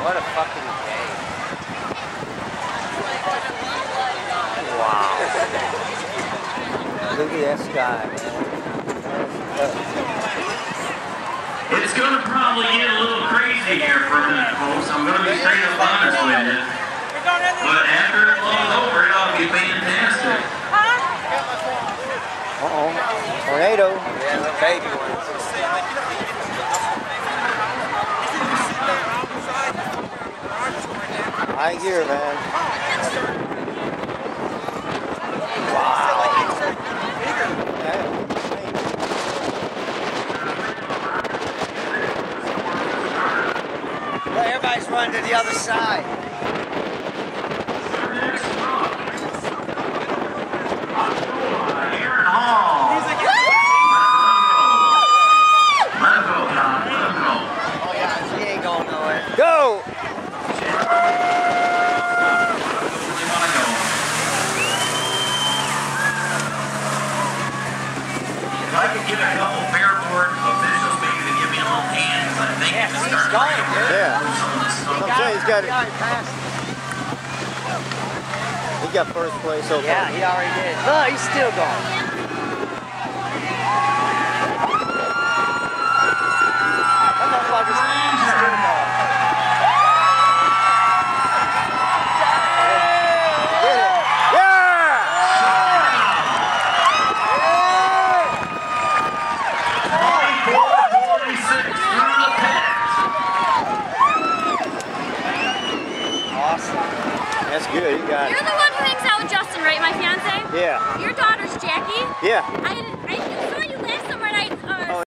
What a fucking day. Wow. Look at that sky, man. It's going to probably get a little crazy here for a minute, folks. I'm going to be straight up honest with you. But after it blows over, it ought to be fantastic. Uh-oh. Tornado. Yeah, the baby ones. I hear, man. Wow. Well, everybody's running to the other side. Go! If I could get a couple fairboard officials maybe to give me a little hand, because I think it's starting to going, yeah. I'm saying he's got it. He got first place so far. Yeah, he already did. Look, he's still going. That's good, you got it. You're the one who hangs out with Justin, right, my fiance? Yeah. Your daughter's Jackie? Yeah. I